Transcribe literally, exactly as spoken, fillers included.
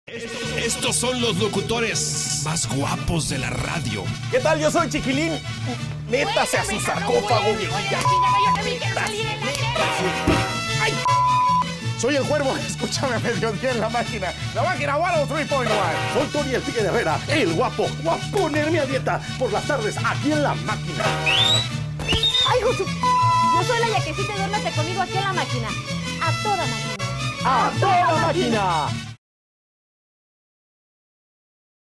Estos, estos son los locutores más guapos de la radio. ¿Qué tal? Yo soy Chiquilín. Métase a su sarcófago, viejilla. ¡Ay! Soy el Cuervo. Escúchame a mediodía en la máquina. La máquina ciento tres punto uno. Soy Tony el Tigre Herrera, el guapo. Voy a ponerme a dieta por las tardes aquí en la máquina. ¡Ay, Josu! Yo soy la yaquecita y duérmete conmigo aquí en la máquina. A toda máquina. ¡A toda máquina!